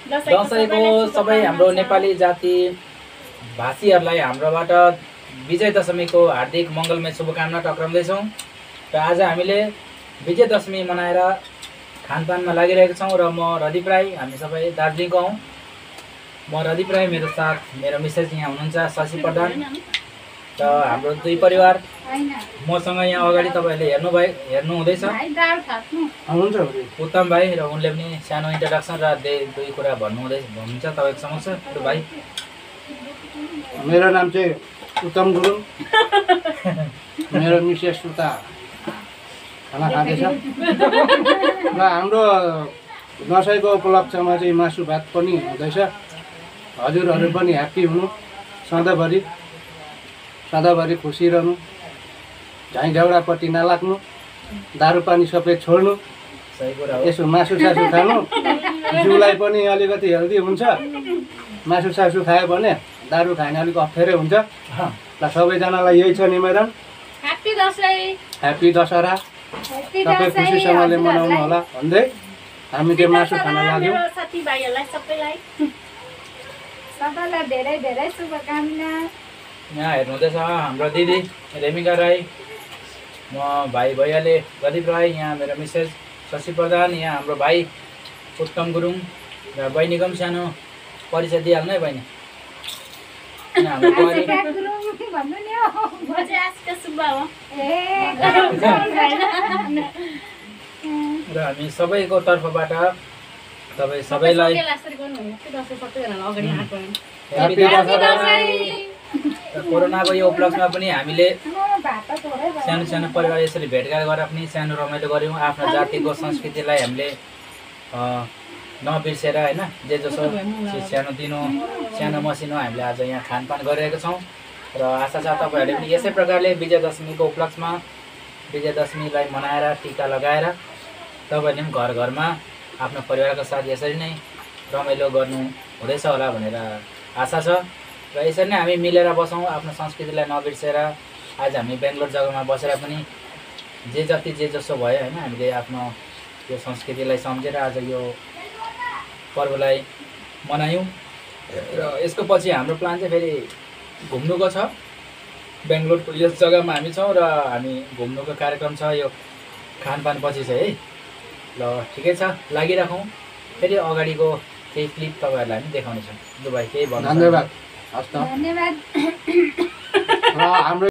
दसैँको सबै हाम्रो नेपाली जाति भाषीहरूलाई हाम्रोबाट विजय दशमीको हार्दिक मङ्गलमय शुभकामना टक्राउँदैछौँ। र आज हामीले विजय दशमी मनाएर खानपानमा लागिरहेका छौँ। र म रदीप राई, हामी सबै दार्जिलिङको हौँ। म रदीप राई, मेरो साथ मेरो मिसेस यहाँ हुनुहुन्छ शशि प्रधान र हाम्रो दुई परिवार मसँग यहाँ अगाडि तपाईँहरूले हेर्नु हुँदैछ उत्तम भाइ, र उनले पनि सानो इन्ट्रोडक्सन र दुई कुरा भन्नुहुन्छ तपाईँको समक्ष। र भाइ, मेरो नाम चाहिँ उत्तम गुरुङ, मेरो मिसेस उता खाना खाँदैछ र हाम्रो दसैँको उपलक्ष्यमा चाहिँ मासु भात पनि हुँदैछ। हजुरहरू पनि ह्याप्पी हुनु, सधैँभरि खुसी रहनु, झाइ झगडापट्टि नलाग्नु, दारू पानी सबै छोड्नु, यसो मासु सासु खानु, जिउलाई पनि अलिकति हेल्दी हुन्छ। मासु सासु खायो भने दारू खान अलिक अप्ठ्यारै हुन्छ। र सबैजनालाई यही छ निवेदन, ह्याप्पी दशहरा, सबै खुसीसँगले मनाउनु होला भन्दै हामी त्यो मासु खान लाग्यौँ। सबैलाई धेरै धेरै शुभकामना। यहाँ हेर्नुहुँदैछ हाम्रो दिदी रेमिका राई, म भाइ भैयाले रदीप राई, यहाँ मेरो मिसेस शशि प्रधान, यहाँ हाम्रो भाइ उत्तम गुरुङ र बहिनीको पनि सानो परिचय दिइहाल्नु है बहिनी। हाम्रो बुहारी र हामी सबैको तर्फबाट तपाईँ सबैलाई कोरोनाको यो उपलक्ष्यमा पनि हामीले सानो सानो परिवार यसरी भेटघाट गरेर पनि सानो रमाइलो गऱ्यौँ। आफ्नो जातिको संस्कृतिलाई हामीले नबिर्सेर होइन, जे जसो सानो मसिनो हामीले आज यहाँ खानपान गरिरहेका छौँ। र आशा छ तपाईँहरूले पनि यसै प्रकारले विजय दशमीको उपलक्ष्यमा विजय दशमीलाई मनाएर टिका लगाएर तपाईँहरूले पनि घर घरमा आफ्नो परिवारको साथ यसरी नै रमाइलो गर्नु हुँदैछ होला भनेर आशा छ। र यसरी नै हामी मिलेर बसौँ, आफ्नो संस्कृतिलाई नबिर्सेर। आज हामी बेङ्गलोर जग्गामा बसेर पनि जे जसो भयो होइन, हामीले आफ्नो यो संस्कृतिलाई सम्झेर आज यो पर्वलाई मनायौँ। र यसको पछि हाम्रो प्लान चाहिँ फेरि घुम्नुको छ। बेङ्गलोरको यस जग्गामा हामी छौँ र हामी घुम्नुको कार्यक्रम छ यो खानपान पछि चाहिँ है। ल ठिकै छ, लागिराखौँ। फेरि अगाडिको केही क्लिप तपाईँहरूलाई हामी देखाउनेछौँ। ल भाइ, केही भन्नु? धन्यवाद। हस् त। धन्यवाद। र हाम्रो